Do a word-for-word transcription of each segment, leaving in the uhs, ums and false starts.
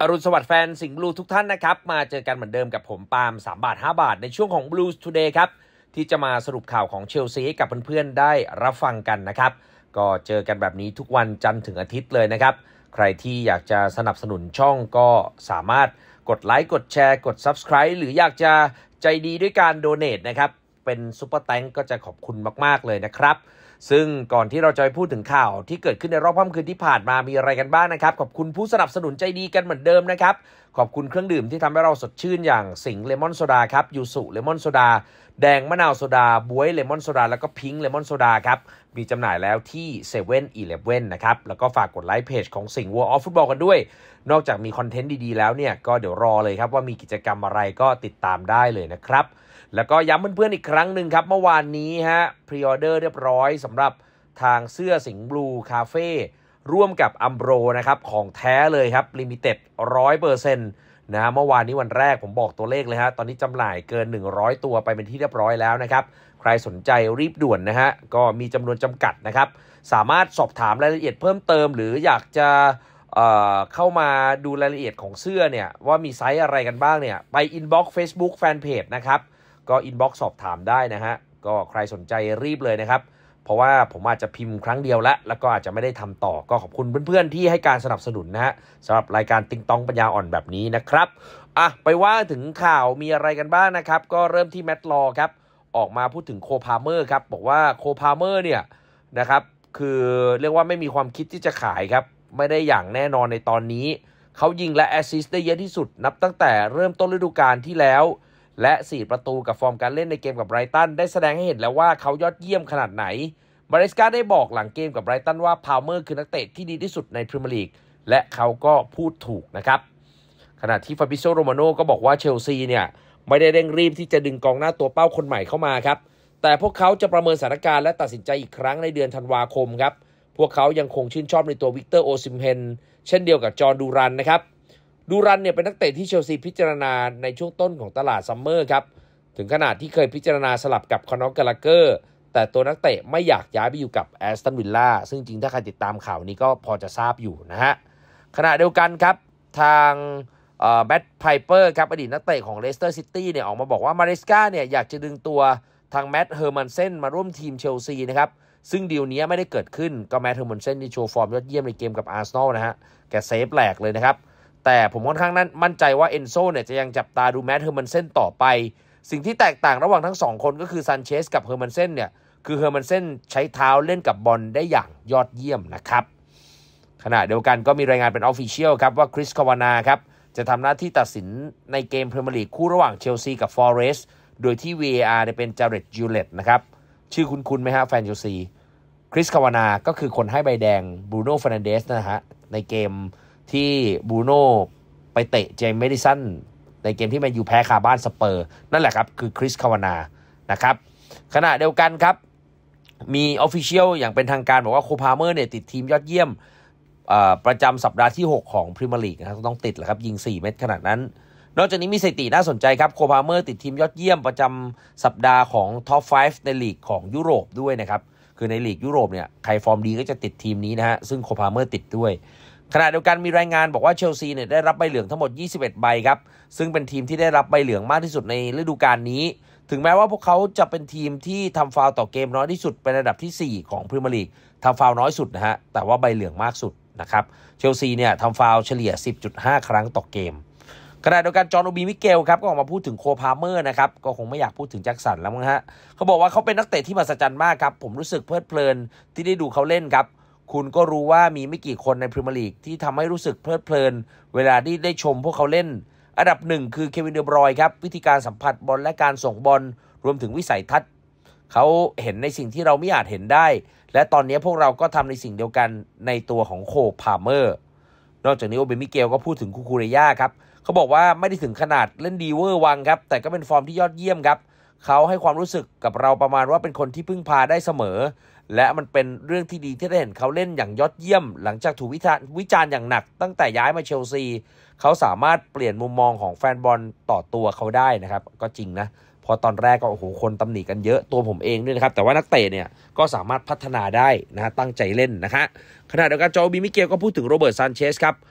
อรุณสวัสดิ์แฟนสิงห์บลูทุกท่านนะครับมาเจอกันเหมือนเดิมกับผมปาล์มสามบาทห้าบาทในช่วงของ Blues Today ครับที่จะมาสรุปข่าวของเชลซีให้กับเพื่อนๆได้รับฟังกันนะครับก็เจอกันแบบนี้ทุกวันจันทร์ถึงอาทิตย์เลยนะครับใครที่อยากจะสนับสนุนช่องก็สามารถกดไลค์กดแชร์กด Subscribe หรืออยากจะใจดีด้วยการโดเนทนะครับเป็นซุปเปอร์แตงก็จะขอบคุณมากๆเลยนะครับซึ่งก่อนที่เราจะไปพูดถึงข่าวที่เกิดขึ้นในรอบค่ำคืนที่ผ่านมามีอะไรกันบ้างนะครับขอบคุณผู้สนับสนุนใจดีกันเหมือนเดิมนะครับขอบคุณเครื่องดื่มที่ทำให้เราสดชื่นอย่างสิงห์เลมอนโซดาครับยูสุเลมอนโซดาแดงมะนาวโซดาบ๊วยเลมอนโซดาแล้วก็พิงค์เลมอนโซดาครับมีจำหน่ายแล้วที่เซเว่นอีเลฟเว่นนะครับแล้วก็ฝากกดไลค์เพจของสิงห์ World of Football กันด้วยนอกจากมีคอนเทนต์ดีๆแล้วเนี่ยก็เดี๋ยวรอเลยครับว่ามีกิจกรรมอะไรก็ติดตามได้เลยนะครับแล้วก็ย้ำเพื่อนๆอีกครั้งหนึ่งครับเมื่อวานนี้ฮะพรีออเดอร์เรียบร้อยสำหรับทางเสื้อสิงห์บลูคาเฟ่ร่วมกับอัมโบรนะครับของแท้เลยครับลิมิเต็ด ร้อยเปอร์เซ็นต์ นะฮะเมื่อวานนี้วันแรกผมบอกตัวเลขเลยฮะตอนนี้จำหน่ายเกินหนึ่งร้อยตัวไปเป็นที่เรียบร้อยแล้วนะครับใครสนใจรีบด่วนนะฮะก็มีจำนวนจำกัดนะครับสามารถสอบถามรายละเอียดเพิ่มเติมหรืออยากจะเอ่อเข้ามาดูรายละเอียดของเสื้อเนี่ยว่ามีไซส์อะไรกันบ้างเนี่ยไปอินบ็อกซ์ Facebook Fanpage นะครับก็อินบ็อกซ์สอบถามได้นะฮะก็ใครสนใจรีบเลยนะครับเพราะว่าผมอาจจะพิมพ์ครั้งเดียวแล้วแล้วก็อาจจะไม่ได้ทำต่อก็ขอบคุณเพื่อนๆที่ให้การสนับสนุนนะฮะสำหรับรายการติ๊งต้องปัญญาอ่อนแบบนี้นะครับอ่ะไปว่าถึงข่าวมีอะไรกันบ้างนะครับก็เริ่มที่แมตต์ลอว์ครับออกมาพูดถึงโคพาเมอร์ครับบอกว่าโคพาเมอร์เนี่ยนะครับคือเรียกว่าไม่มีความคิดที่จะขายครับไม่ได้อย่างแน่นอนในตอนนี้เขายิงและแอสซิสต์ได้เยอะที่สุดนับตั้งแต่เริ่มต้นฤดูกาลที่แล้วและสี่ประตูกับฟอร์มการเล่นในเกมกับไบรตันได้แสดงให้เห็นแล้วว่าเขายอดเยี่ยมขนาดไหนมาเรสกาได้บอกหลังเกมกับไบรตันว่าพาวเมอร์คือนักเตะที่ดีที่สุดในพรีเมียร์ลีกและเขาก็พูดถูกนะครับขณะที่ฟาบิโซโรมาโน่ก็บอกว่าเชลซีเนี่ยไม่ได้เร่งรีบที่จะดึงกองหน้าตัวเป้าคนใหม่เข้ามาครับแต่พวกเขาจะประเมินสถานการณ์และตัดสินใจอีกครั้งในเดือนธันวาคมครับพวกเขายังคงชื่นชอบในตัววิกเตอร์โอซิมเฮนเช่นเดียวกับจอร์นดูรันนะครับดูรันเนี่ยเป็นนักเตะที่เชลซีพิจารณาในช่วงต้นของตลาดซัมเมอร์ครับถึงขนาดที่เคยพิจารณาสลับกับคอนอร์ กาลาเกอร์แต่ตัวนักเตะไม่อยากย้ายไปอยู่กับแอสตันวิลล่าซึ่งจริงถ้าใครติดตามข่าวนี้ก็พอจะทราบอยู่นะฮะขณะเดียวกันครับทางแมตต์ไพเปอร์ครับอดีตนักเตะของเลสเตอร์ซิตี้เนี่ยออกมาบอกว่ามาเรสกาเนี่ยอยากจะดึงตัวทางแมตต์เฮอร์มันเซนมาร่วมทีมเชลซีนะครับซึ่งดีลนี้ไม่ได้เกิดขึ้นก็แมตต์เฮอร์มันเซนที่โชว์ฟอร์มยอดเยี่ยมในเกมกับอาร์เซนอลนะฮะแกเซฟแหลกเลยนะครับแต่ผมค่อนข้างนั้นมั่นใจว่าเอนโซเนี่ยจะยังจับตาดูแมตต์เฮอร์มันเซนต่อไปสิ่งที่แตกต่างระหว่างทั้งสองคนก็คือซันเชสกับเฮอร์มันเซนเนี่ยคือเฮอร์มันเซนใช้เท้าเล่นกับบอลได้อย่างยอดเยี่ยมนะครับขณะเดียวกันก็มีรายงานเป็นออฟฟิเชียลครับว่าคริสคาวานาครับจะทำหน้าที่ตัดสินในเกมพรีเมียร์ลีกคู่ระหว่างเชลซีกับฟอเรสต์โดยที่ วี เอ อาร์ เนี่ยเป็นจาเร็ดจิวเลตนะครับชื่อคุ้นๆไหมฮะแฟนเชลซีคริสคาวานาก็คือคนให้ใบแดงบรูโน่เฟร์นันเดสนะฮะในเกมที่บรูโน่ไปเตะเจมส์เมดิสันในเกมที่แมนยูแพ้คาบ้านสเปอร์นั่นแหละครับคือคริสคาวานานะครับขณะเดียวกันครับมีออฟฟิเชียลอย่างเป็นทางการบอกว่าโคพาเมอร์เนี่ยติดทีมยอดเยี่ยมประจำสัปดาห์ที่หกของพรีเมียร์ลีกนะครับต้องติดแหละครับยิงสี่เม็ดขนาดนั้นนอกจากนี้มีสถิติน่าสนใจครับโคพาเมอร์ติดทีมยอดเยี่ยมประจำสัปดาห์ของท็อปห้าในลีกของยุโรปด้วยนะครับคือในลีกยุโรปเนี่ยใครฟอร์มดีก็จะติดทีมนี้นะฮะซึ่งโคพาเมอร์ติดด้วยขณะเดียวกันมีรายงานบอกว่าเชลซีเนี่ยได้รับใบเหลืองทั้งหมดยี่สิบเอ็ดใบครับซึ่งเป็นทีมที่ได้รับใบเหลืองมากที่สุดในฤดูกาลนี้ถึงแม้ว่าพวกเขาจะเป็นทีมที่ทำฟาวล์ต่อเกมน้อยที่สุดเป็นระดับที่สี่ของพรีเมียร์ลีกทำฟาวล์น้อยสุดนะฮะแต่ว่าใบเหลืองมากสุดนะครับเชลซีเนี่ยทำฟาวล์เฉลี่ย สิบจุดห้า ครั้งต่อเกมขณะเดียวกันจอห์นโอบีมิเกลครับก็ออกมาพูดถึงโคพาเมอร์นะครับก็คงไม่อยากพูดถึงแจ็คสันแล้วมั้งฮะเขาบอกว่าเขาเป็นนักเตะที่มหัศจรรย์มากครับผมรู้สึกเพลิดเพลินที่ได้ดูเขาเล่นครับคุณก็รู้ว่ามีไม่กี่คนในพรีเมียร์ลีกที่ทำให้รู้สึกเพลิดเพลินเวลาที่ได้ชมพวกเขาเล่นอันดับหนึ่งคือเควินเดอบรอยน์ครับวิธีการสัมผัสบอลและการส่งบอลรวมถึงวิสัยทัศน์เขาเห็นในสิ่งที่เราไม่อาจเห็นได้และตอนนี้พวกเราก็ทำในสิ่งเดียวกันในตัวของโคพาเมอร์นอกจากนี้โอเบมิเกลก็พูดถึงคูคูเรย่าครับเขาบอกว่าไม่ได้ถึงขนาดเล่นดีเวอร์วังครับแต่ก็เป็นฟอร์มที่ยอดเยี่ยมครับเขาให้ความรู้สึกกับเราประมาณว่าเป็นคนที่พึ่งพาได้เสมอและมันเป็นเรื่องที่ดีที่ได้เห็นเขาเล่นอย่างยอดเยี่ยมหลังจากถูกวิจารณ์อย่างหนักตั้งแต่ย้ายมาเชลซีเขาสามารถเปลี่ยนมุมมองของแฟนบอลต่อตัวเขาได้นะครับก็จริงนะพอตอนแรกก็โอ้โหคนตำหนิกันเยอะตัวผมเองด้วยนะครับแต่ว่านักเตะเนี่ยก็สามารถพัฒนาได้นะตั้งใจเล่นนะฮะขณะเดียวกันโจบีมิเกลก็พูดถึงโรเบิร์ตซานเชสครับ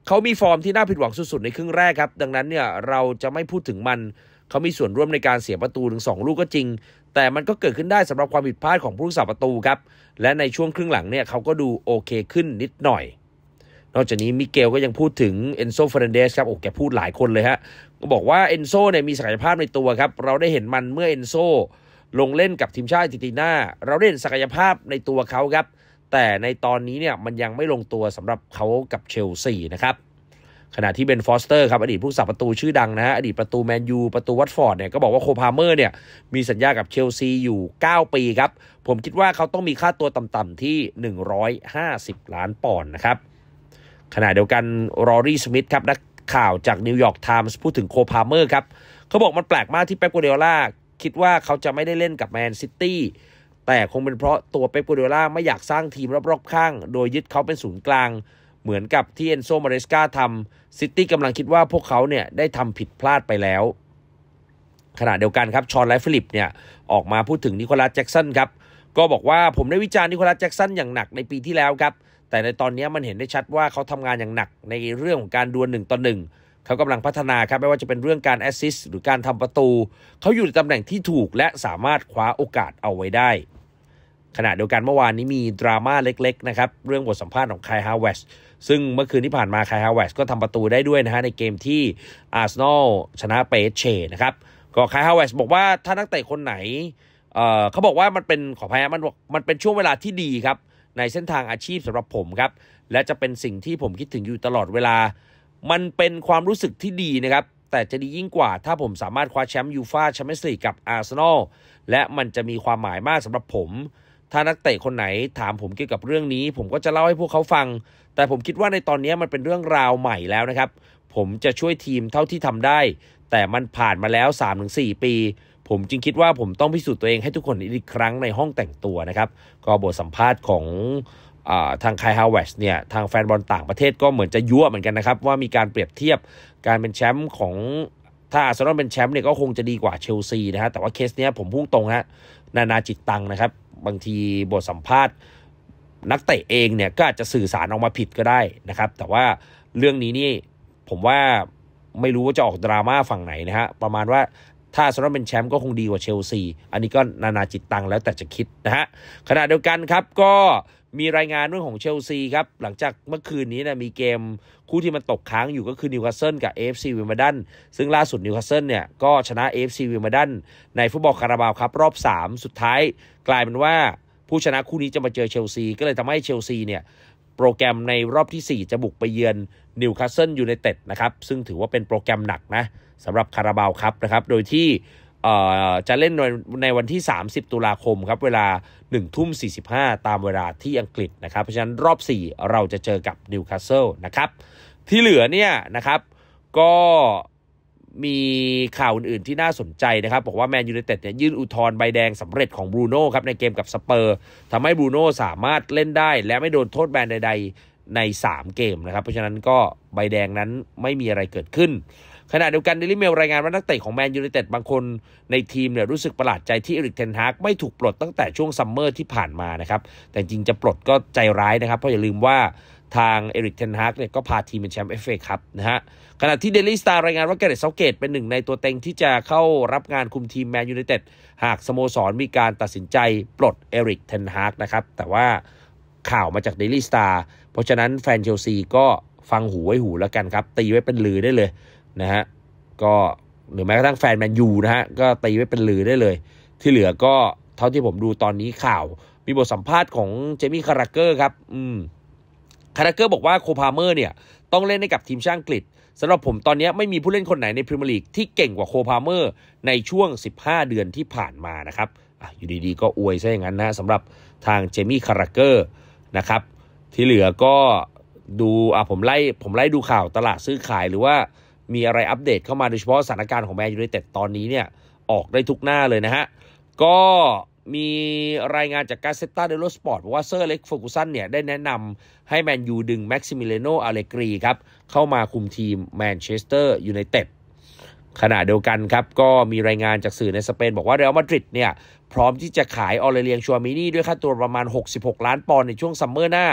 เขามีฟอร์มที่น่าผิดหวังสุดๆในครึ่งแรกครับดังนั้นเนี่ยเราจะไม่พูดถึงมันเขามีส่วนร่วมในการเสียประตูถึงสองลูกก็จริงแต่มันก็เกิดขึ้นได้สำหรับความผิดพลาดของผู้รักษาประตูครับและในช่วงครึ่งหลังเนี่ยเขาก็ดูโอเคขึ้นนิดหน่อยนอกจากนี้มิเกลก็ยังพูดถึงเอนโซ เฟอร์นันเดสครับโอ้แกพูดหลายคนเลยฮะก็บอกว่าเอนโซเนี่ยมีศักยภาพในตัวครับเราได้เห็นมันเมื่อเอนโซลงเล่นกับทีมชาติอาร์เจนตินาเราได้เห็นศักยภาพในตัวเขาครับแต่ในตอนนี้เนี่ยมันยังไม่ลงตัวสำหรับเขากับเชลซีนะครับขณะที่เบนฟอสเตอร์ครับอดีตผู้รักษาประตูชื่อดังนะฮะอดีตประตูแมนยูประตูวัตฟอร์ดเนี่ยก็บอกว่าโคพาเมอร์เนี่ยมีสัญญากับเชลซีอยู่เก้าปีครับผมคิดว่าเขาต้องมีค่าตัวต่ำๆที่หนึ่งร้อยห้าสิบล้านปอนด์นะครับขณะเดียวกันรอรี่สมิธครับนักข่าวจากนิวยอร์กไทมส์พูดถึงโคพาเมอร์ครับเขาบอกมันแปลกมากที่เป๊ป กัวร์ดิโอลาคิดว่าเขาจะไม่ได้เล่นกับแมนซิตี้แต่คงเป็นเพราะตัวเป๊ป กัวร์ดิโอลาไม่อยากสร้างทีมรอบๆข้างโดยยึดเขาเป็นศูนย์กลางเหมือนกับที่เอนโซ มาเรสกาทำซิตี้กำลังคิดว่าพวกเขาเนี่ยได้ทำผิดพลาดไปแล้วขณะเดียวกันครับชอนไลฟ์ฟิลิปเนี่ยออกมาพูดถึงนิโคลัสแจ็กสันครับก็บอกว่าผมได้วิจารณ์นิโคลัสแจ็กสันอย่างหนักในปีที่แล้วครับแต่ในตอนนี้มันเห็นได้ชัดว่าเขาทำงานอย่างหนักในเรื่องของการดวลหนึ่งต่อหนึ่งเขากำลังพัฒนาครับไม่ว่าจะเป็นเรื่องการแอสซิสต์หรือการทำประตูเขาอยู่ในตำแหน่งที่ถูกและสามารถคว้าโอกาสเอาไว้ได้ขณะเดียวกันเมื่อวานนี้มีดราม่าเล็กๆนะครับเรื่องบทสัมภาษณ์ของไคล ฮาวเวสซึ่งเมื่อคืนที่ผ่านมาไคล ฮาวเวสก็ทำประตูได้ด้วยนะฮะในเกมที่อาร์เซนอลชนะเปเชนะครับก็ไคล ฮาวเวสบอกว่าถ้านักเตะคนไหนเอ่อเขาบอกว่ามันเป็นขออภัยมันมันเป็นช่วงเวลาที่ดีครับในเส้นทางอาชีพสำหรับผมครับและจะเป็นสิ่งที่ผมคิดถึงอยู่ตลอดเวลามันเป็นความรู้สึกที่ดีนะครับแต่จะดียิ่งกว่าถ้าผมสามารถคว้าแชมป์ยูฟ่าแชมเปี้ยนส์ลีกกับอาร์เซนอลและมันจะมีความหมายมากสำหรับผมถ้านักเตะคนไหนถามผมเกี่ยวกับเรื่องนี้ผมก็จะเล่าให้พวกเขาฟังแต่ผมคิดว่าในตอนนี้มันเป็นเรื่องราวใหม่แล้วนะครับผมจะช่วยทีมเท่าที่ทำได้แต่มันผ่านมาแล้ว สามถึงสี่ ปีผมจึงคิดว่าผมต้องพิสูจน์ตัวเองให้ทุกคนอีกครั้งในห้องแต่งตัวนะครับก็บทสัมภาษณ์ของทางไคล ฮาวเวสเนี่ยทางแฟนบอลต่างประเทศก็เหมือนจะยั่วเหมือนกันนะครับว่ามีการเปรียบเทียบการเป็นแชมป์ของถ้าอาร์เซนอลเป็นแชมป์เนี่ยก็คงจะดีกว่าเชลซีนะฮะแต่ว่าเคสเนี้ยผมพุ่งตรงฮะนานาจิตตังนะครับบางทีบทสัมภาษณ์นักเตะเองเนี่ยก็อาจจะสื่อสารออกมาผิดก็ได้นะครับแต่ว่าเรื่องนี้นี่ผมว่าไม่รู้ว่าจะออกดราม่าฝั่งไหนนะฮะประมาณว่าถ้าอาร์เซนอลเป็นแชมป์ก็คงดีกว่าเชลซีอันนี้ก็นานาจิตตังแล้วแต่จะคิดนะฮะขณะเดียวกันครับก็มีรายงานเรื่องของเชลซีครับหลังจากเมื่อคืนนี้นะมีเกมคู่ที่มันตกค้างอยู่ก็คือนิวคาสเซิลกับ เอ เอฟ ซี วิมเบิลดันซึ่งล่าสุดนิวคาสเซิลเนี่ยก็ชนะ เอ เอฟ ซี วิมเบิลดันในฟุตบอลคาราบาวครับรอบสามสุดท้ายกลายเป็นว่าผู้ชนะคู่นี้จะมาเจอเชลซีก็เลยทำให้เชลซีเนี่ยโปรแกรมในรอบที่สี่จะบุกไปเยือนนิวคาสเซิลยูไนเต็ดนะครับซึ่งถือว่าเป็นโปรแกรมหนักนะสำหรับคาราบาวครับนะครับโดยที่จะเล่นในวันที่สามสิบตุลาคมครับเวลา หนึ่งทุ่มสี่สิบห้า ตามเวลาที่อังกฤษนะครับเพราะฉะนั้นรอบสี่เราจะเจอกับนิวคาสเซิลนะครับที่เหลือเนี่ยนะครับก็มีข่าวอื่นๆที่น่าสนใจนะครับบอกว่าแมนยูไนเต็ดเนี่ยยื่นอุทธรณ์ใบแดงสำเร็จของบรูโน่ครับในเกมกับสเปอร์ทำให้บรูโน่สามารถเล่นได้และไม่โดนโทษแบนใดๆในสามเกมนะครับเพราะฉะนั้นก็ใบแดงนั้นไม่มีอะไรเกิดขึ้นขณะเดียวกันเดลิเมลรายงานว่านักเตะของแมนยูไนเต็ดบางคนในทีมเนี่ยรู้สึกประหลาดใจที่เอริกเทนฮากไม่ถูกปลดตั้งแต่ช่วงซัมเมอร์ที่ผ่านมานะครับแต่จริงจะปลดก็ใจร้ายนะครับเพราะอย่าลืมว่าทางเอริกเทนฮากเนี่ยก็พาทีมเป็นแชมป์ เอฟ เอ ครับนะฮะขณะที่เดลี่สตาร์รายงานว่าแกเรต เซาเกตเป็นหนึ่งในตัวเต็งที่จะเข้ารับงานคุมทีมแมนยูไนเต็ดหากสโมสรมีการตัดสินใจปลดเอริกเทนฮากนะครับแต่ว่าข่าวมาจากเดลี่สตาร์เพราะฉะนั้นแฟนเชลซีก็ฟังหูไว้หูแล้วกันครับตีไว้เป็นลือได้เลยนะฮะก็หรือแม้กระทั่งแฟนแมนยูนะฮะก็ตีไว้เป็นลือได้เลยที่เหลือก็เท่าที่ผมดูตอนนี้ข่าวมีบทสัมภาษณ์ของเจมี่คาราเกอร์ครับอืมคาราเกอร์บอกว่าโคพาเมอร์เนี่ยต้องเล่นให้กับทีมชาติอังกฤษสำหรับผมตอนนี้ไม่มีผู้เล่นคนไหนในพรีเมียร์ลีกที่เก่งกว่าโคพาเมอร์ในช่วงสิบห้าเดือนที่ผ่านมานะครับอ่ะอยู่ดีๆก็อวยซะอย่างนั้นนะสำหรับทางเจมี่คาราเกอร์นะครับที่เหลือก็ดูอ่ะผมไล่ผมไล่ดูข่าวตลาดซื้อขายหรือว่ามีอะไรอัปเดตเข้ามาโดยเฉพาะสถานการณ์ของแมนยูไนเต็ดตอนนี้เนี่ยออกได้ทุกหน้าเลยนะฮะก็มีรายงานจากกาเซตตาเดโลสปอร์ตบอกว่าเซอร์เล็กเฟอร์กูสันเนี่ยได้แนะนำให้แมนยูดึงแม็กซิมิเลโนอาเลกรีครับเข้ามาคุมทีมแมนเชสเตอร์ยูไนเต็ดขณะเดียวกันครับก็มีรายงานจากสื่อในสเปนบอกว่าเรอัลมาดริดเนี่ยพร้อมที่จะขายออเรเลียงชัวมินี่ด้วยค่าตัวประมาณหกสิบหกล้านปอนด์ในช่วงซัมเมอร์หน้า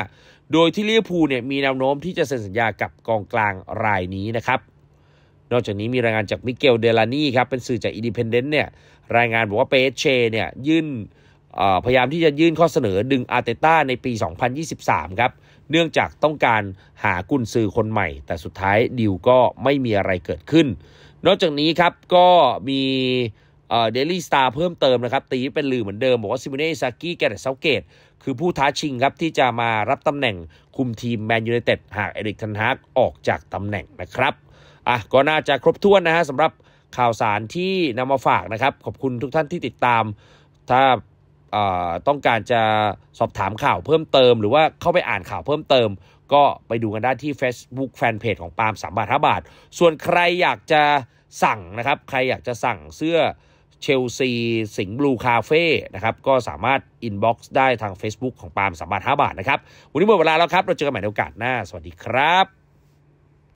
โดยที่ลิเวอร์พูลเนี่ยมีแนวโน้มที่จะเซ็นสัญญากับกองกลางรายนี้นะครับนอกจากนี้มีรายงานจากมิเกลเดลานี่ครับเป็นสื่อจากอินดิเพนเดนต์เนี่ยรายงานบอกว่าเปเชเนี่ยยื่นพยายามที่จะยื่นข้อเสนอดึงอาร์เตต้าในปีสองพันยี่สิบสามครับเนื่องจากต้องการหากุนซือคนใหม่แต่สุดท้ายดีลก็ไม่มีอะไรเกิดขึ้นนอกจากนี้ครับก็มีเอ่อ Daily Star เพิ่มเติมนะครับตีเป็นลือเหมือนเดิมบอกว่าซิโมเน่ อิซากิ แกเรต เซาเกตคือผู้ท้าชิงครับที่จะมารับตำแหน่งคุมทีมแมนยูไนเต็ดหากเอริก เทนฮากออกจากตำแหน่งนะครับอ่ะก็น่าจะครบถ้วนนะฮะสำหรับข่าวสารที่นำมาฝากนะครับขอบคุณทุกท่านที่ติดตามถ้าต้องการจะสอบถามข่าวเพิ่มเติมหรือว่าเข้าไปอ่านข่าวเพิ่มเติมก็ไปดูกันได้ที่ Facebook Fanpage ของปาล์มสามบาทห้าบาทส่วนใครอยากจะสั่งนะครับใครอยากจะสั่งเสื้อเชลซีสิงห์บลูคาเฟ่นะครับก็สามารถอินบ็อกซ์ได้ทาง Facebook ของปาล์มสามบาทห้าบาทนะครับวันนี้หมดเวลาแล้วครับเราเจอกันใหม่ในโอกาสหน้าสวัสดีครับ